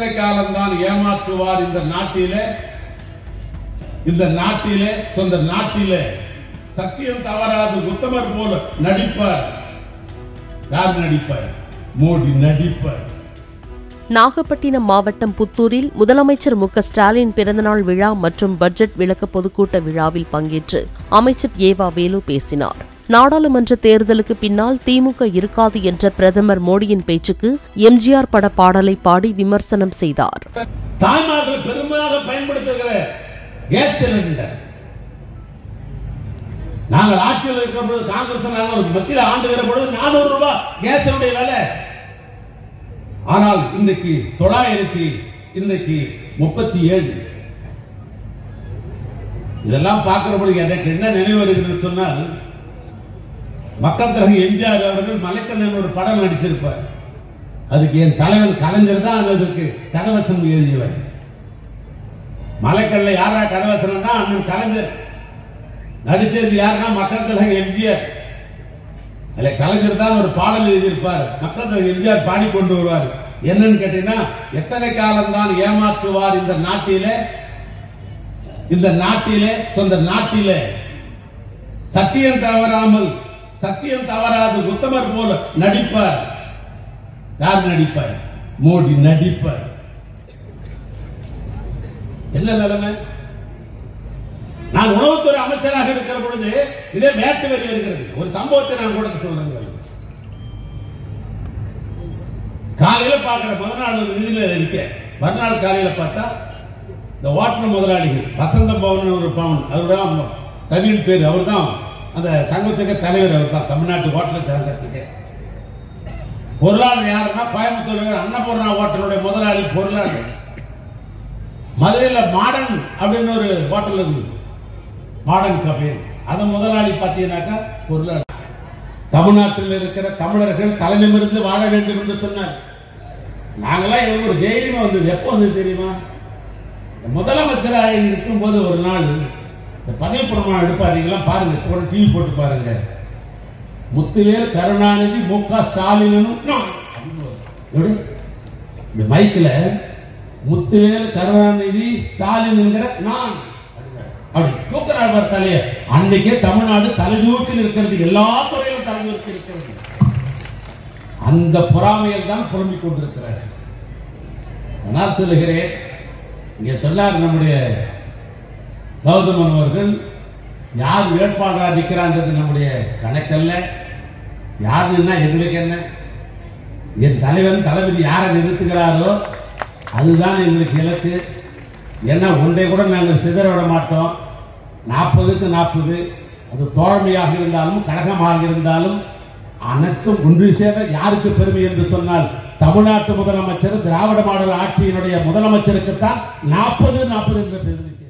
காலம்தான் ஏமாற்றுவார் இந்த நாட்டிலே சத்தியம் தவறாது உத்தமர் போல நடிப்பார். யார் நடிப்பார்? மோடி நடிப்பார். நாகப்பட்டினம் மாவட்டம் புத்தூரில் முதலமைச்சர் மு.க.ஸ்டாலின் பிறந்தநாள் விழா மற்றும் பட்ஜெட் விளக்க பொதுக்கூட்ட விழாவில் பங்கேற்று அமைச்சர் ஏவா வேலு பேசினார். நாடாளுமன்ற தேர்தலுக்கு பின்னால் திமுக இருக்காது என்ற பிரதமர் மோடியின் பேச்சுக்கு எம்ஜிஆர் பட பாடலை பாடி விமர்சனம் செய்தார். தாய்மார்கள் பெருமையாக பயன்படுத்துகிற கேஸ் சிலிண்டர் நாங்கள் ஆட்சியில் இருக்கிற பொழுது காங்கிரஸ் மத்தியில் ஆண்டுகிற பொழுது 400 ரூபாய் கேஸுடைய விலை. ஆனால் இன்றைக்கு 900, இன்றைக்கு 37. இதெல்லாம் பார்க்கிற பொழுது எனக்கு என்ன நினைவு வருகிறது சொன்னால், மக்கள் தலைவர் எம்ஜிஆர் அவர்கள் மலைக்கண்ணன் ஒரு படம் நடிச்சிருப்பார். அதுக்கு என் தலைவன் கலைஞர் தான் அதற்கு கதவசனம் எழுதியவர். மலைக்கல்ல யாரா கதவசனம்னா அண்ணன் கலைஞர், நடிச்சது யாருன்னா மக்கள் தலைவர் எம்ஜிஆர். அதுல கலைஞர் தான் ஒரு பாடல் எழுதியிருப்பார். மக்கள் தலைவர் எம்ஜிஆர் பாடி கொண்டு வருவார். என்னன்னு கேட்டீங்கன்னா, எத்தனை காலம் தான் ஏமாற்றுவார் இந்த நாட்டிலே சத்தியம் தவறாது உத்தமர் போல நடிப்பார். யார் நடிப்பார்? மோடி நடிப்பார். என்ன நிலைமை? நான் உணவுத்துறை அமைச்சராக இருக்கிற பொழுது இதே மேட்டு வரி இருக்கிறது. ஒரு சம்பவத்தை நான் கூட சொல்றேன். காலையில பார்க்கிற முதல் ஒரு நிதியில இருக்க, மறுநாள் காலையில பார்த்தா இந்த ஹோட்டல் முதலாளிகள் வசந்த பவன் ஒரு பவன், அவர்தான் ரவியின் பேர், அவர் தான் அந்த சங்கத்துக்கு தலைவர். அவர் தான் தமிழ்நாட்டு ஹோட்டல் சங்கத்துக்கு பொருளாளர். யாருன்னா கோயம்புத்தூர் அன்னபூர்ணா ஹோட்டலுடைய முதலாளி பொருளாளர். மதுரையில் மாடர்ன் அப்படின்னு ஒரு ஹோட்டல் இருக்கு, மாடர்ன் கஃபே. அது முதலாளி பார்த்தீங்கன்னாக்கா பொருளாளர். தமிழ்நாட்டில் இருக்கிற தமிழர்கள் தலைநிமிர்ந்து வாழ வேண்டும் என்று சொன்னார். நாங்கெல்லாம் எவ்வளவு தைரியமா வந்தது. எப்போ வந்து தெரியுமா? முதலமைச்சராக இருக்கும் போது ஒரு நாள் இந்த பதவி பிரமாணம் எடுப்பாருங்களா பாருங்க, டிவி போட்டு பாருங்க. முத்துவேல் கருணாநிதி மு.க.ஸ்டாலின் இந்த மைக்கில் முத்துவேல் கருணாநிதி ஸ்டாலின் நான் அப்படி தூக்கிறார் பார்த்தாலே. அன்னைக்கே தமிழ்நாடு தலைதூக்கில் இருக்கிறது, எல்லா துறையிலும் தலைதூக்கி இருக்கிறது. அந்த பொறாமையில் தான் புலம்பிக் கொண்டிருக்கிறார். நான் சொல்லுகிறேன், இங்கே சொன்னார் நம்முடைய கௌதமன் அவர்கள், யார் வேட்பாளராக நிற்கிறான்றது நம்முடைய கணக்கல்ல. யார் நின்னா எங்களுக்கு என்ன? என் தலைவன் தளபதி யாரை நிறுத்துகிறாரோ அதுதான் எங்களுக்கு இலக்கு. ஏன்னா ஒன்றை கூட நாங்கள் சிதற விட மாட்டோம். 40க்கு 40, அது தோழமையாக இருந்தாலும் கழகமாக இருந்தாலும் அனைத்தும் ஒன்று சேர யாருக்கு பெருமை என்று சொன்னால், தமிழ்நாட்டு முதலமைச்சர் திராவிட மாடல் ஆட்சியினுடைய முதலமைச்சருக்குத்தான் 40-40 என்ற பெருமை.